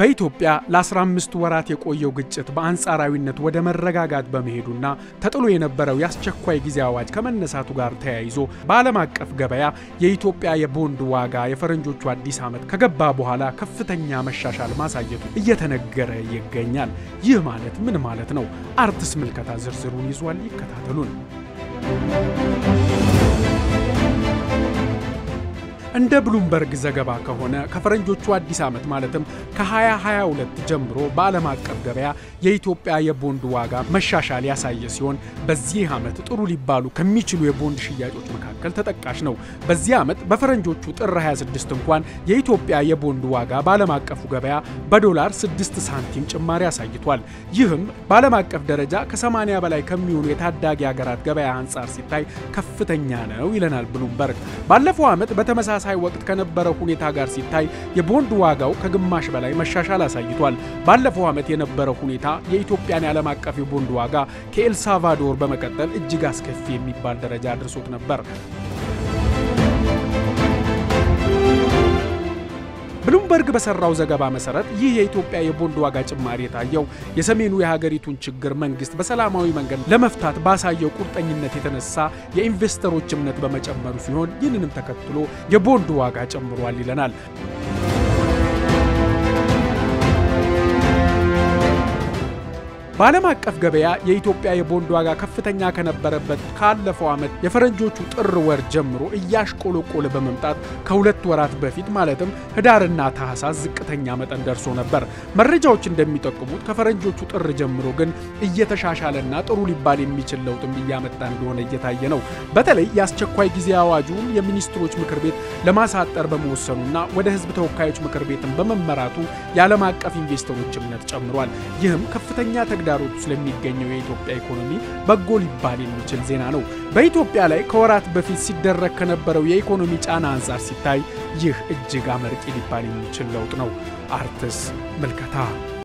በኢትዮጵያ ለ15 ወራት የቆየው ግጭት በአንጻራዊነት ወደ መረጋጋት በመሄዱና ተጥሎ የነበረው ያስቸኳይ ጊዜ አዋጅ ከመነሳቱ ጋር ተያይዞ በዓለም አቀፍ ገበያ የኢትዮጵያ የቦንድ ዋጋ የፈረንጆቹ አዲስ ዓመት ከገባ በኋላ ከፍተኛ መሻሻል ማሳየቱ እየተነገረ ይገኛል። ይህ ማለት ምን ማለት ነው? አርትስ ምልከታ ዝርዝሩን ይዟል። ይከታተሉን። እንደ ብሉምበርግ ዘገባ ከሆነ ከፈረንጆቹ አዲስ ዓመት ማለትም ከ2022 ጀምሮ በዓለም አቀፍ ገበያ የኢትዮጵያ የቦንድ ዋጋ መሻሻል ያሳየ ሲሆን በዚህ ዓመት ጥሩ ሊባሉ ከሚችሉ የቦንድ ሽያጮች መካከል ተጠቃሽ ነው። በዚህ ዓመት በፈረንጆቹ ጥር 26 እንኳን የኢትዮጵያ የቦንድ ዋጋ በዓለም አቀፉ ገበያ በዶላር 6 ሳንቲም ጭማሪ አሳይቷል። ይህም በዓለም አቀፍ ደረጃ ከ80 በላይ ከሚሆኑ የታዳጊ ሀገራት ገበያ አንጻር ሲታይ ከፍተኛ ነው ይለናል ብሉምበርግ። ባለፈው ዓመት በተመሳሳይ ወቅት ከነበረው ሁኔታ ጋር ሲታይ የቦንድ ዋጋው ከግማሽ በላይ መሻሻል አሳይቷል። ባለፈው ዓመት የነበረው ሁኔታ የኢትዮጵያን የዓለም አቀፍ የቦንድ ዋጋ ከኤል ሳልቫዶር በመቀጠል እጅግ አስከፊ የሚባል ደረጃ አድርሶት ነበር። ብሉምበርግ በሰራው ዘገባ መሰረት ይህ የኢትዮጵያ የቦንድ ዋጋ ጭማሪ የታየው የሰሜኑ የሀገሪቱን ችግር መንግስት በሰላማዊ መንገድ ለመፍታት ባሳየው ቁርጠኝነት የተነሳ የኢንቨስተሮች እምነት በመጨመሩ ሲሆን ይህንንም ተከትሎ የቦንድ ዋጋ ጨምሯል ይለናል። በዓለም አቀፍ ገበያ የኢትዮጵያ የቦንድ ዋጋ ከፍተኛ ከነበረበት ካለፈው ዓመት የፈረንጆቹ ጥር ወር ጀምሮ እያሽቆለቆለ በመምጣት ከሁለት ወራት በፊት ማለትም ህዳርና ታህሳስ ዝቅተኛ መጠን ደርሶ ነበር። መረጃዎች እንደሚጠቁሙት ከፈረንጆቹ ጥር ጀምሮ ግን እየተሻሻለና ጥሩ ሊባል የሚችል ለውጥም እያመጣ እንደሆነ እየታየ ነው። በተለይ የአስቸኳይ ጊዜ አዋጁን የሚኒስትሮች ምክር ቤት ለማሳጠር በመወሰኑና ወደ ህዝብ ተወካዮች ምክር ቤትን በመመራቱ የዓለም አቀፍ ኢንቨስተሮች እምነት ጨምሯል። ይህም ከፍተኛ ተግዳሮት ስለሚገኘው የኢትዮጵያ ኢኮኖሚ በጎ ሊባል የሚችል ዜና ነው። በኢትዮጵያ ላይ ከወራት በፊት ሲደረግ ከነበረው የኢኮኖሚ ጫና አንጻር ሲታይ ይህ እጅግ አመርቂ ሊባል የሚችል ለውጥ ነው። አርትስ ምልከታ